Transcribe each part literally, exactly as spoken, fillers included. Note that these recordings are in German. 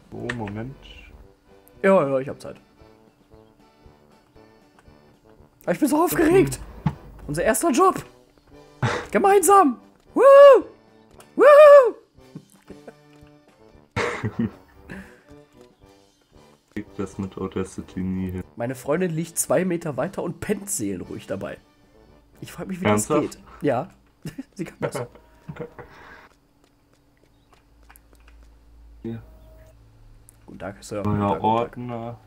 Oh, Moment. Ja, ja, ich hab Zeit. Aber ich bin so aufgeregt. Unser erster Job. Gemeinsam. Woo! Woo! Kriegt das mit Audacity nie hin. Meine Freundin liegt zwei Meter weiter und pennt seelenruhig dabei. Ich frage mich, wie das Ernsthaft? geht. Ja, sie kann das. Hier. Guten Tag, Sir. Neuer Guten Tag, Ordner.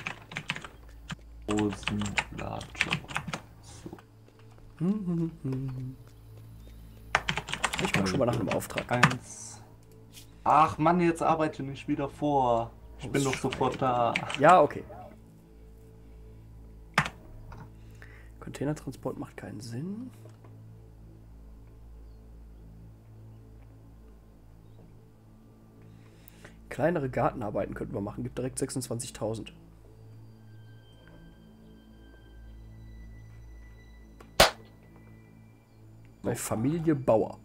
Rosenlager. So. guten Tag. Ich gucke schon mal nach einem Auftrag. Eins. Ach Mann, jetzt arbeite nicht wieder vor. Ich bin doch sofort da. Ja, okay. Containertransport macht keinen Sinn. Kleinere Gartenarbeiten könnten wir machen. Gibt direkt sechsundzwanzigtausend. Bei Familie Bauer.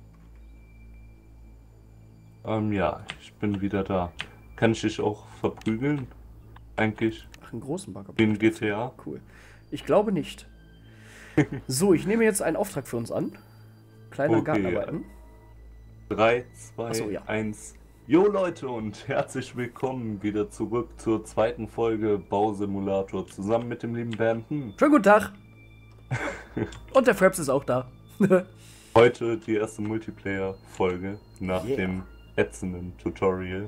Ähm, ja, ich bin wieder da. Kann ich dich auch verprügeln? Eigentlich Ach, einen großen Bagger. wie in G T A. Cool. Ich glaube nicht. So, ich nehme jetzt einen Auftrag für uns an. Kleinere Okay, Gartenarbeiten. drei, zwei, Ach so, ja. eins. Jo Leute und herzlich willkommen wieder zurück zur zweiten Folge Bausimulator zusammen mit dem lieben Bernd. Hm. Schönen guten Tag. Und der Fraps ist auch da. Heute die erste Multiplayer-Folge nach Yeah. dem ätzenden Tutorial.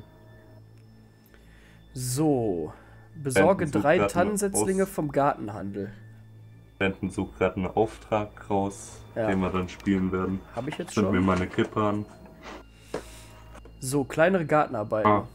So. Besorge Bernd sucht drei grad Tannensetzlinge aus- vom Gartenhandel. Bernd sucht gerade einen Auftrag raus, Ja. den wir dann spielen werden. Habe ich jetzt Zünd mir schon. meine Kippe an. So, kleinere Gartenarbeiten. Ah.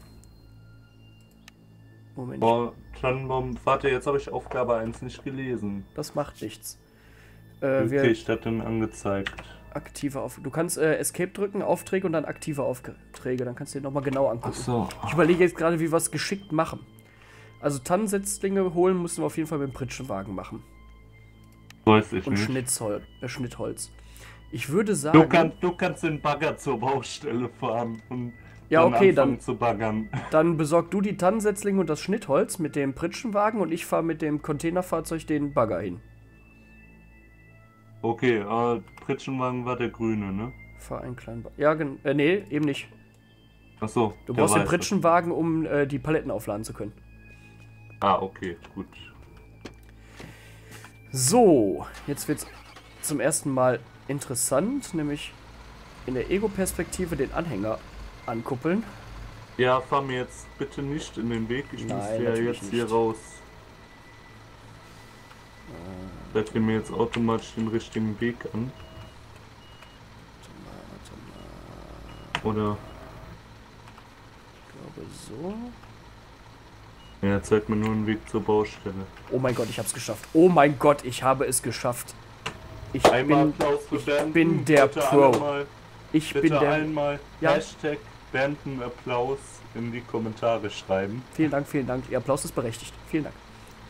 Moment, Boah, Tannenbaum, warte, jetzt habe ich Aufgabe eins nicht gelesen. das macht nichts. Äh, Wie wir krieg ich das denn angezeigt? aktive auf. Du kannst äh, Escape drücken, Aufträge und dann aktive Aufträge. Dann kannst du dir nochmal genau angucken. Achso. Ich überlege jetzt gerade, wie wir es geschickt machen. Also Tannensetzlinge holen müssen wir auf jeden Fall mit dem Pritschenwagen machen. Weiß ich Und nicht. Schnitzhol äh, Schnittholz. Ich würde sagen. Du, kann, du kannst den Bagger zur Baustelle fahren und Ja, dann okay, anfangen dann- zu baggern. Dann besorg du die Tannensetzlinge und das Schnittholz mit dem Pritschenwagen und ich fahre mit dem Containerfahrzeug den Bagger hin. Okay, äh, Pritschenwagen war der grüne, ne? Fahr einen kleinen Bagger. Ja, gen äh, nee, eben nicht. Achso. Du der brauchst den weiße. Pritschenwagen, um äh, die Paletten aufladen zu können. Ah, okay, gut. So, jetzt wird's zum ersten Mal interessant, nämlich in der Ego-Perspektive den Anhänger ankuppeln. Ja, fahr mir jetzt bitte nicht in den Weg. Ich Nein, muss ja natürlich jetzt hier nicht. raus. Seid ihr mir jetzt automatisch den richtigen Weg an? Oder? Ich glaube so. Ja, zeigt mir nur einen Weg zur Baustelle. Oh mein Gott, ich hab's geschafft. Oh mein Gott, ich habe es geschafft. Ich Einmal bin, Applaus für ich Bernden. bin der Bitte Pro. alle mal, ich bitte bin der... einmal Ja. Hashtag Bernden Applaus in die Kommentare schreiben. Vielen Dank, vielen Dank. Ihr Applaus ist berechtigt. Vielen Dank.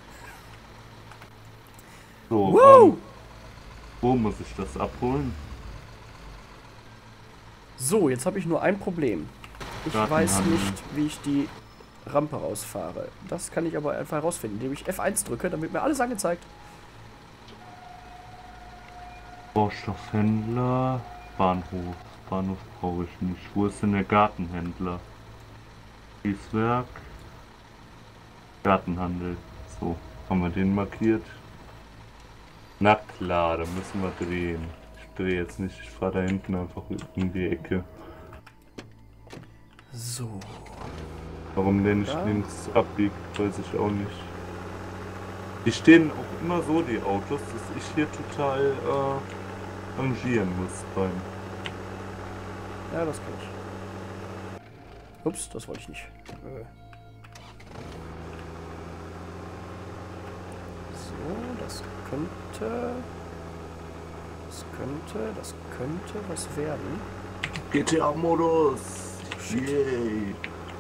So, Woo! ähm, wo muss ich das abholen? So, jetzt habe ich nur ein Problem. Ich Gartenhandel. weiß nicht, wie ich die Rampe rausfahre. Das kann ich aber einfach herausfinden, indem ich F eins drücke, damit mir alles angezeigt. Baustoffhändler, Bahnhof. Bahnhof brauche ich nicht. Wo ist denn der Gartenhändler? Kieswerk, Gartenhandel. So, haben wir den markiert. Na klar, da müssen wir drehen. Ich drehe jetzt nicht, ich fahre da hinten einfach in die Ecke. So. Warum der nicht Ja. links abbiegt, weiß ich auch nicht. Die stehen auch immer so, die Autos, dass ich hier total äh, rangieren muss beim. Ja, das kann ich. Ups, das wollte ich nicht. Äh. So, das könnte... Das könnte, das könnte was werden. G T A-Modus! Yay!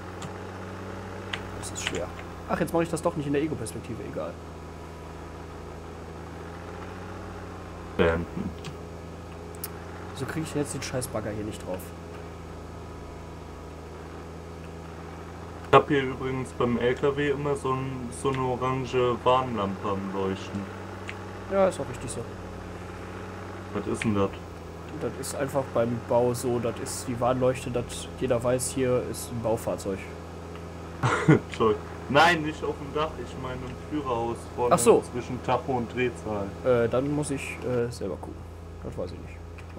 Das ist schwer. Ach, jetzt mache ich das doch nicht in der Ego-Perspektive, egal. Beenden. So kriege ich jetzt den Scheißbagger hier nicht drauf. Ich habe hier übrigens beim L K W immer so, ein, so eine orange Warnlampe am Leuchten. Ja, ist auch richtig so. Was ist denn das? Das ist einfach beim Bau so, das ist die Warnleuchte, dass jeder weiß, hier ist ein Baufahrzeug. Entschuldigung. Nein, nicht auf dem Dach, ich meine im Führerhaus vorne. Ach so. Zwischen Tacho und Drehzahl. Äh, dann muss ich äh, selber gucken. Das weiß ich nicht.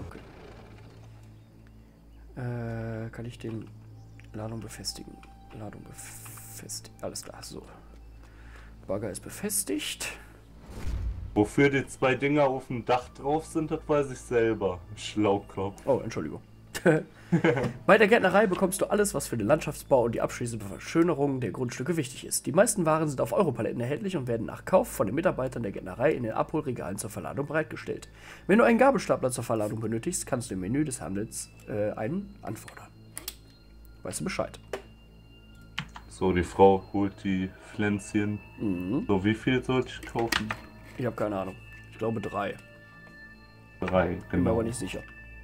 Okay. Äh, kann ich den Ladung befestigen? Ladung befestigen. Alles klar, so. Bagger ist befestigt. Wofür die zwei Dinger auf dem Dach drauf sind, das weiß ich selber. Schlaukopf. Oh, Entschuldigung. Bei der Gärtnerei bekommst du alles, was für den Landschaftsbau und die abschließende Verschönerung der Grundstücke wichtig ist. Die meisten Waren sind auf Europaletten erhältlich und werden nach Kauf von den Mitarbeitern der Gärtnerei in den Abholregalen zur Verladung bereitgestellt. Wenn du einen Gabelstapler zur Verladung benötigst, kannst du im Menü des Handels äh, einen anfordern. Weißt du Bescheid? So, die Frau holt die Pflänzchen. Mhm. So, wie viel sollte ich kaufen? Ich habe keine Ahnung. Ich glaube drei. Drei, Bin mir genau. aber nicht sicher.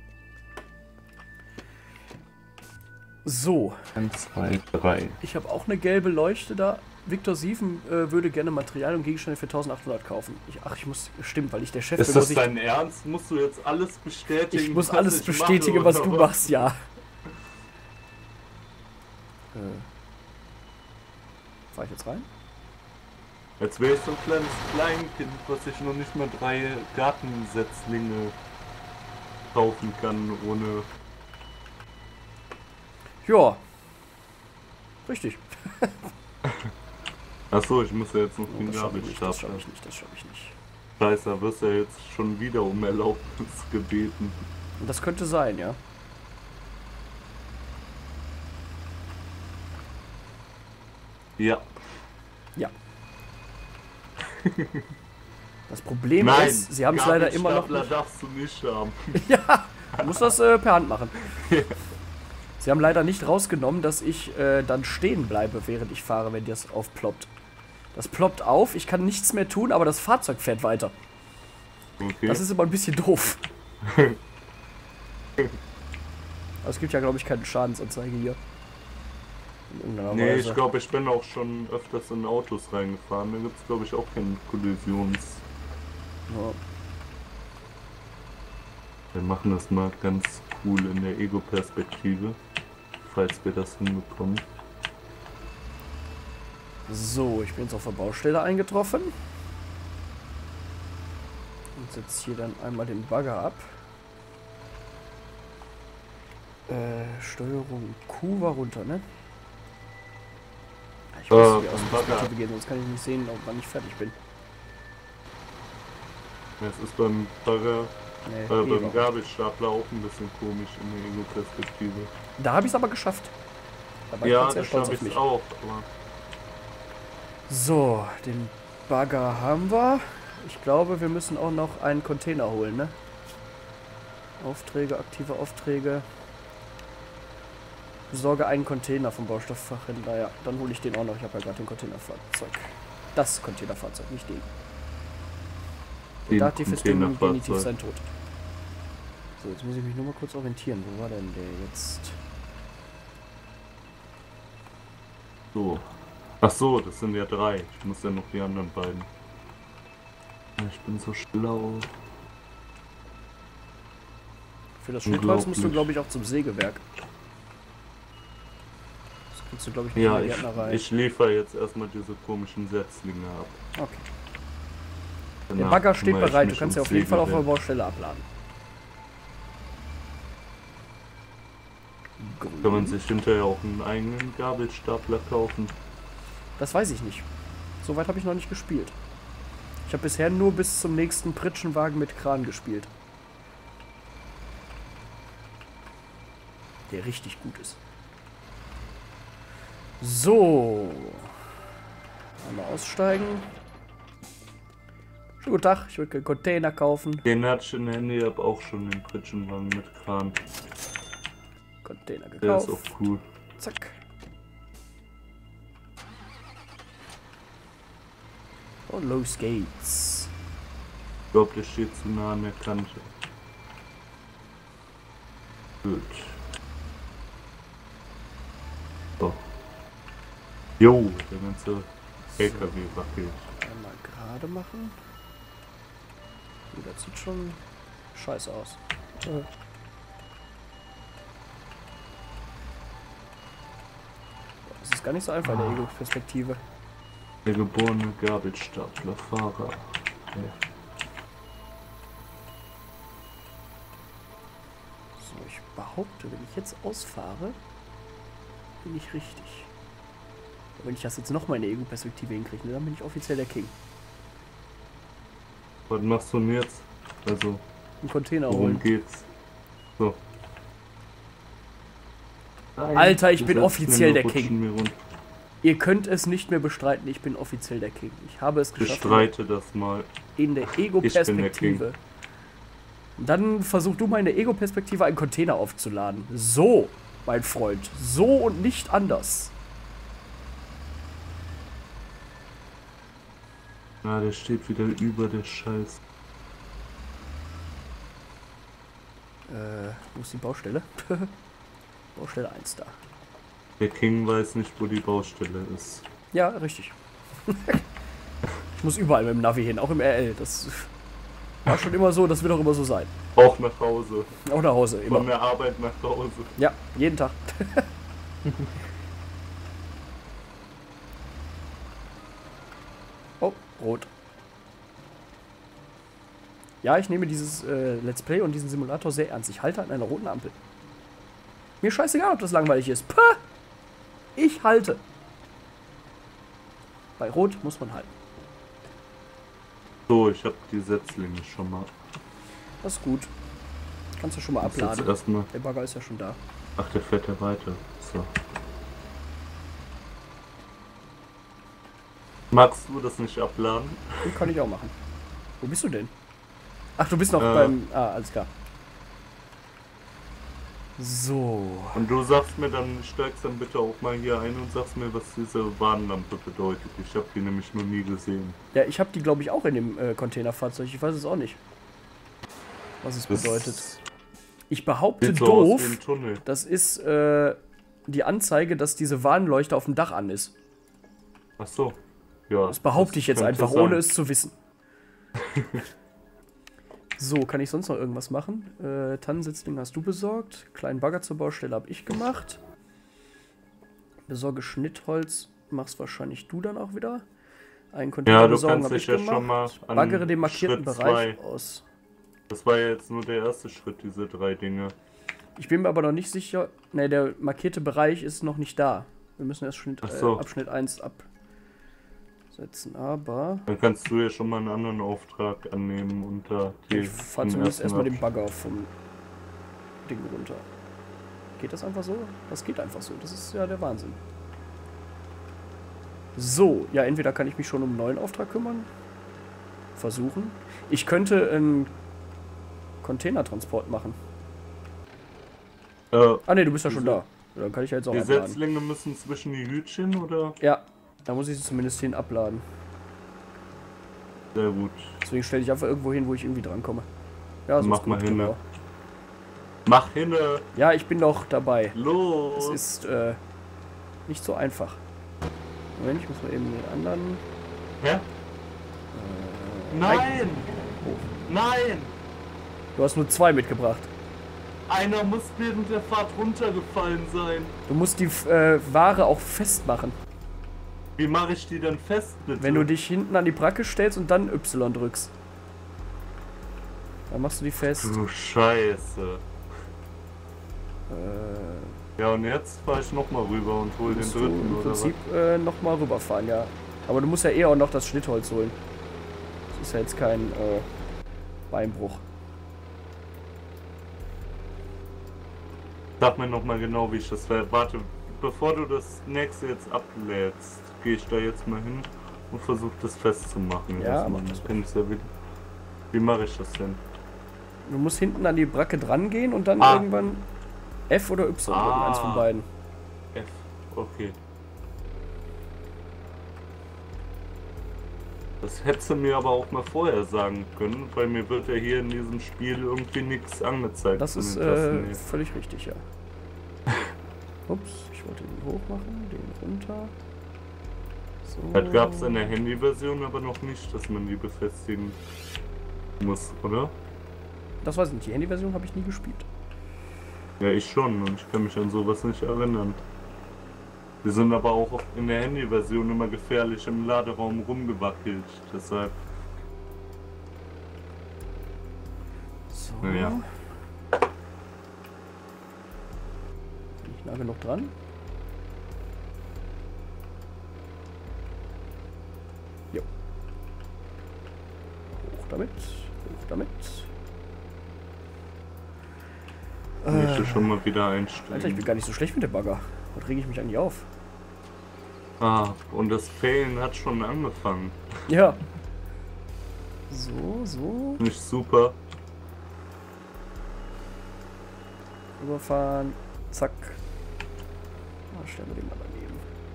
So. Eins, zwei, drei. Ich habe auch eine gelbe Leuchte da. Viktor Sieven äh, würde gerne Material und Gegenstände für eintausendachthundert kaufen. Ich, ach, ich muss... Stimmt, weil ich der Chef Ist bin. das muss ich, dein Ernst? Musst du jetzt alles bestätigen? ich muss was alles ich bestätigen, mache, was oder du machst, ja. Äh. Fahr ich jetzt rein? Als wäre ich so ein kleines Kleinkind, was sich noch nicht mal drei Gartensetzlinge kaufen kann, ohne... Ja. Richtig. Achso, ich muss ja jetzt noch Oh, den das schaffe ich nicht, das Gabelstapler. schaffe ich nicht, das schaffe ich nicht. Scheiße, da wirst du ja jetzt schon wieder um Erlaubnis gebeten. Und das könnte sein, ja. Ja. Ja. Das Problem Nein, ist, sie haben es leider immer noch Gabelstapler nicht. darfst du nicht haben. Ja, du musst das äh, per Hand machen. Sie haben leider nicht rausgenommen, dass ich äh, dann stehen bleibe, während ich fahre, wenn das aufploppt. Das ploppt auf, ich kann nichts mehr tun, aber das Fahrzeug fährt weiter. Okay. Das ist immer ein bisschen doof. Aber es gibt ja, glaube ich, keine Schadensanzeige hier. In irgendeiner Nee, Weise. ich glaube, ich bin auch schon öfters in Autos reingefahren. Da gibt es, glaube ich, auch keinen Kollisions... Ja. Wir machen das mal ganz cool in der Ego-Perspektive, falls wir das hinbekommen. So, ich bin jetzt auf der Baustelle eingetroffen. Und setze hier dann einmal den Bagger ab. Äh, Steuerung Q war runter, ne? Ich muss Äh, hier aus vom der Bagger. Perspektive gehen, sonst kann ich nicht sehen, ob wann ich fertig bin. Es ist beim Bagger, Nee, äh, beim Heber. Gabelstapler auch ein bisschen komisch in der Ego-Perspektive. Da habe ich es aber geschafft. Da war ich Ja, ganz sehr das stolz habe auf ich mich. auch, aber... So, den Bagger haben wir. Ich glaube, wir müssen auch noch einen Container holen, ne? Aufträge, aktive Aufträge. Besorge einen Container vom Baustofffachhändler. Ja, dann hole ich den auch noch. Ich habe ja gerade den Containerfahrzeug. Das Containerfahrzeug, nicht den. Den Dativ ist definitiv Containerfahrzeug. sein Tod. So, jetzt muss ich mich nur mal kurz orientieren. Wo war denn der jetzt? So. Ach so, das sind ja drei. Ich muss ja noch die anderen beiden. Ich bin so schlau. Für das Schnittholz musst du, Unglaublich. glaube ich, auch zum Sägewerk. Das kriegst du, glaube ich, nicht Ja, in ich, der Gärtnerei. ich liefere jetzt erstmal diese komischen Setzlinge ab. Okay. Der Danach Bagger steht kümmere ich bereit. Du mich kannst ja ums auf jeden Fall auf der Sägewerk. Baustelle abladen. Kann man sich hinterher auch einen eigenen Gabelstapler kaufen? Das weiß ich nicht. Soweit habe ich noch nicht gespielt. Ich habe bisher nur bis zum nächsten Pritschenwagen mit Kran gespielt. Der richtig gut ist. So. Einmal aussteigen. Schönen guten Tag, ich würde einen Container kaufen. Den hatte ich in der Handy, hab auch schon den Pritschenwagen mit Kran. Container Der ist gekauft. auch cool. Zack. Und los geht's. Ich glaube, der steht zu nah an der Kante. Gut. So. Jo, der ganze L K W wackelt. Einmal gerade machen. Oh, das sieht schon scheiße aus. Äh. Das ist gar nicht so einfach in der Ego-Perspektive. Der geborene Gabelstaplerfahrer. Okay. So, ich behaupte, wenn ich jetzt ausfahre, bin ich richtig. Aber wenn ich das jetzt nochmal in der Ego-Perspektive hinkriege, dann bin ich offiziell der King. Was machst du denn jetzt? Also, Ein Container worum holen. geht's? So. Nein, Alter, ich die bin Setzlinge offiziell der rutschen King. mir runter. Ihr könnt es nicht mehr bestreiten, ich bin offiziell der King. Ich habe es geschafft. Bestreite das mal. In der Ich bin der Ego-Perspektive. Und dann versuch du mal in der Ego-Perspektive einen Container aufzuladen. So, mein Freund. So und nicht anders. Ah, der steht wieder über der Scheiß. Äh, wo ist die Baustelle? Baustelle eins da. Der King weiß nicht, wo die Baustelle ist. Ja, richtig. Ich muss überall mit dem Navi hin, auch im R L. Das war schon immer so, das wird auch immer so sein. Auch nach Hause. Auch nach Hause, immer. Von der Arbeit nach Hause. Ja, jeden Tag. Oh, rot. Ja, ich nehme dieses äh, Let's Play und diesen Simulator sehr ernst. Ich halte an einer roten Ampel. Mir scheißegal, ob das langweilig ist. Pah! Ich halte. Bei Rot muss man halten. So, ich habe die Setzlinge schon mal. Das ist gut. Kannst du schon mal Muss jetzt abladen. erstmal. Der Bagger ist ja schon da. Ach, der fährt ja weiter. So. Magst du das nicht abladen? Den kann ich auch machen. Wo bist du denn? Ach, du bist noch Äh. beim... Ah, alles klar. So. Und du sagst mir dann, steigst dann bitte auch mal hier ein und sagst mir, was diese Warnlampe bedeutet. Ich habe die nämlich noch nie gesehen. Ja, ich habe die, glaube ich, auch in dem äh, Containerfahrzeug. Ich weiß es auch nicht, was es Das bedeutet. Ich behaupte sieht so aus wie doof, ein Tunnel. das ist äh, die Anzeige, dass diese Warnleuchte auf dem Dach an ist. Ach so. Ja. Das behaupte ich jetzt könnte einfach, sein. ohne es zu wissen. So, kann ich sonst noch irgendwas machen? Äh, Tannensetzling hast du besorgt. Kleinen Bagger zur Baustelle habe ich gemacht. Besorge Schnittholz, machst wahrscheinlich du dann auch wieder. Einen Container Ja, du besorgen kannst habe dich ich ja gemacht. schon mal an Baggere den markierten Schritt Bereich zwei. aus. Das war ja jetzt nur der erste Schritt, diese drei Dinge. Ich bin mir aber noch nicht sicher. Ne, der markierte Bereich ist noch nicht da. Wir müssen erst Schnitt, Ach so. äh, Abschnitt eins absetzen. Aber Dann kannst du ja schon mal einen anderen Auftrag annehmen unter die. ich fahre den zumindest ersten erstmal den Absch- Bagger vom Ding runter. Geht das einfach so? Das geht einfach so. Das ist ja der Wahnsinn. So, ja, entweder kann ich mich schon um einen neuen Auftrag kümmern. Versuchen. Ich könnte einen Containertransport machen. Äh, Ah ne, du bist ja schon Diese- da. Ja, dann kann ich ja jetzt auch die abladen. Setzlinge müssen zwischen die Hütchen oder? Ja, da muss ich sie zumindest hin abladen. Sehr gut. Deswegen stelle ich einfach irgendwo hin, wo ich irgendwie drankomme. Ja, so Mach ist gut, mal hin, genau. ne? Mach hinne! Ja, ich bin doch dabei. Los! Es ist äh, nicht so einfach. Moment, ich muss mal eben den anderen. Hä? Äh, Nein! Oh, Nein! du hast nur zwei mitgebracht. Einer muss während der Fahrt runtergefallen sein. Du musst die äh, Ware auch festmachen. Wie mache ich die denn fest, bitte? Wenn du dich hinten an die Bracke stellst und dann Y drückst. Dann machst du die fest. Du Scheiße. Äh, Ja, und jetzt fahre ich nochmal rüber und hol den musst du dritten, im oder was? Prinzip äh, nochmal rüberfahren, ja. Aber du musst ja eh auch noch das Schnittholz holen. Das ist ja jetzt kein äh, Beinbruch. Sag mir nochmal genau, wie ich das ver... Warte, bevor du das nächste jetzt ablädst, gehe ich da jetzt mal hin und versuche das festzumachen. Ja, Das mach das kann ich ja wieder. Wie mache ich das denn? Du musst hinten an die Bracke dran gehen und dann Ah. irgendwann F oder Y drücken, Ah. eins von beiden. F, okay. Das hättest du mir aber auch mal vorher sagen können, weil mir wird ja hier in diesem Spiel irgendwie nichts angezeigt. Das von ist den äh, Tasten. völlig richtig, ja. Ups, ich wollte den hoch machen, den runter. So. Das gab es in der Handy-Version aber noch nicht, dass man die befestigen muss, oder? Das weiß ich nicht. Die Handy-Version habe ich nie gespielt. Ja, ich schon und ich kann mich an sowas nicht erinnern. Die sind aber auch auf- in der Handy-Version immer gefährlich im Laderaum rumgewackelt, deshalb. So. Ja. Bin ich nah genug dran? Jo. Hoch damit. Hoch damit. Ich will Äh, schon mal wieder einstellen. Alter, ich bin gar nicht so schlecht mit dem Bagger. Was rege ich mich eigentlich auf? Ah, und das Failen hat schon angefangen. Ja. So, so. Nicht super. Überfahren. Zack. Ah, stellen wir den mal daneben.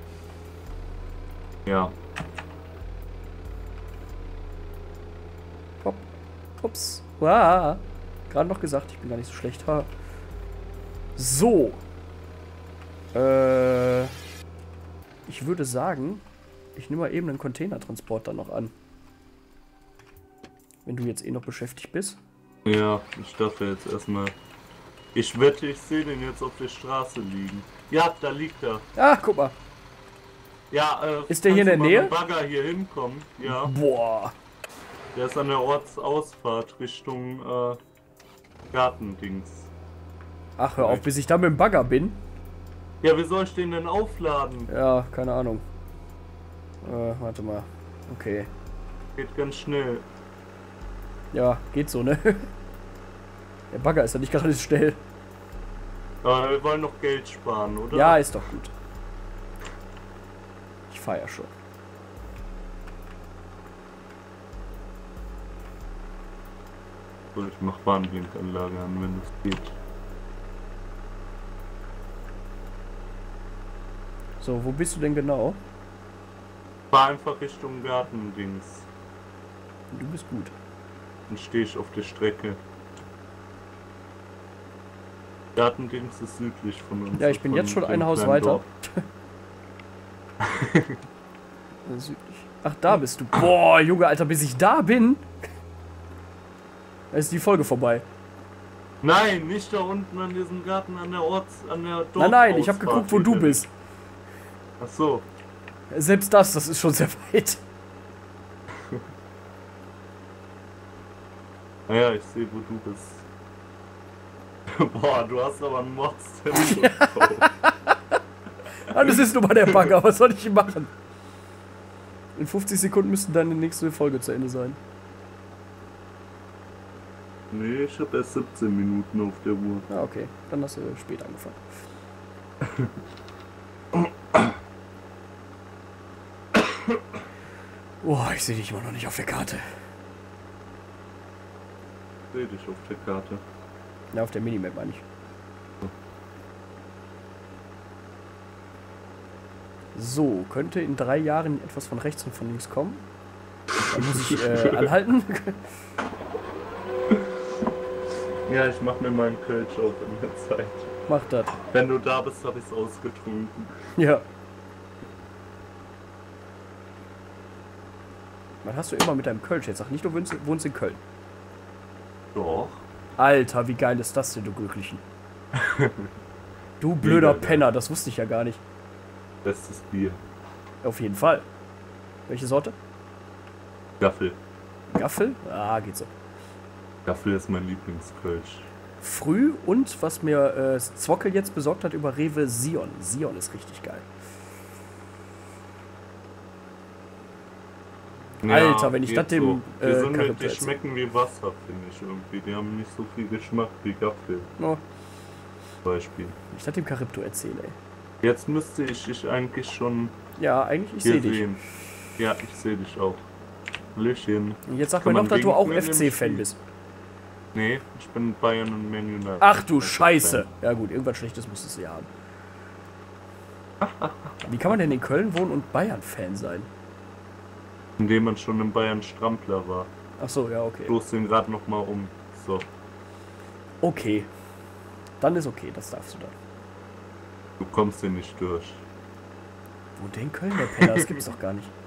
Ja. Hopp. Ups. Uah. Gerade noch gesagt, ich bin gar nicht so schlecht. Ha. So. Äh. Ich würde sagen, ich nehme mal eben einen Containertransporter noch an. Wenn du jetzt eh noch beschäftigt bist. Ja, ich dachte jetzt erstmal. Ich wette, ich sehe den jetzt auf der Straße liegen. Ja, da liegt er. Ah, guck mal. Ja, äh, Ist der hier in der kannst du Nähe? mal mit dem Bagger hier hinkommen? Ja. Boah. Der ist an der Ortsausfahrt Richtung äh, Gartendings. Ach, hör auf, bis ich da mit dem Bagger bin. Ja, wie soll ich den denn aufladen? Ja, keine Ahnung. Äh, warte mal. Okay. Geht ganz schnell. Ja, geht so, ne? Der Bagger ist ja nicht gerade schnell. Aber wir wollen noch Geld sparen, oder? Ja, ist doch gut. Ich fahr ja schon. So, ich mach Bahnblinkanlage an, wenn es geht. So, wo bist du denn genau? Fahr einfach Richtung Gartendings. Du bist gut. Dann stehe ich auf der Strecke. Gartendings ist südlich von uns. Ja, ich bin von jetzt schon dem ein Haus kleinen weiter. Dorf. Äh, Südlich. Ach, da bist du. Boah, Junge, Alter, bis ich da bin. Da ist die Folge vorbei. Nein, nicht da unten an diesem Garten an der Orts... an der Dorf. Nein, nein, ich habe geguckt, wo du bist. Ach so. Selbst das, das ist schon sehr weit. Naja, ich sehe, wo du bist. Boah, du hast aber einen Mordstempo. Ah, das ist nur mal der Bagger, was soll ich machen? In fünfzig Sekunden müsste dann die nächste Folge zu Ende sein. Nee, ich habe erst siebzehn Minuten auf der Uhr. Ah, okay. Dann hast du spät angefangen. Boah, ich sehe dich immer noch nicht auf der Karte. Ich sehe dich auf der Karte. Ja, auf der Minimap meine ich. So, könnte in drei Jahren etwas von rechts und von links kommen. Dann muss ich äh, anhalten. Ja, ich mach mir meinen Kölsch auf in der Zeit. Mach das. Wenn du da bist, habe ich es ausgetrunken. Ja. Was hast du immer mit deinem Kölsch jetzt? Sag nicht, du wohnst, wohnst in Köln. Doch. Alter, wie geil ist das denn, du Glücklichen? Du blöder Mega geil. Penner, das wusste ich ja gar nicht. Bestes Bier. Auf jeden Fall. Welche Sorte? Gaffel. Gaffel? Ah, geht so. Gaffel ist mein Lieblingskölsch. Früh und was mir äh, Zwockel jetzt besorgt hat über Rewe, Sion. Sion ist richtig geil. Alter, wenn ich geht das dem, so. Die, äh, sind, Charakter die erzähl. schmecken wie Wasser, finde ich irgendwie. Die haben nicht so viel Geschmack wie Gaffel. Oh, Zum Beispiel. wenn ich das dem Charybdo erzähle, ey. Jetzt müsste ich dich eigentlich schon Ja, eigentlich, ich hier sehe dich. sehen. Ja, ich sehe dich auch. Hallöchen. Und jetzt sag Kann mir noch, man dass du auch winken in dem F C-Fan Spiel? bist. Nee, ich bin Bayern und Man United. Ach du Scheiße. Ja gut, irgendwas Schlechtes musstest du ja haben. Wie kann man denn in Köln wohnen und Bayern-Fan sein? Indem man schon in Bayern Strampler war. Ach so, ja, okay. Stoß den gerade noch mal um. So. Okay. Dann ist okay, das darfst du dann. Du kommst hier nicht durch. Wo denn Köln, der Penner? Das gibt's doch gar nicht.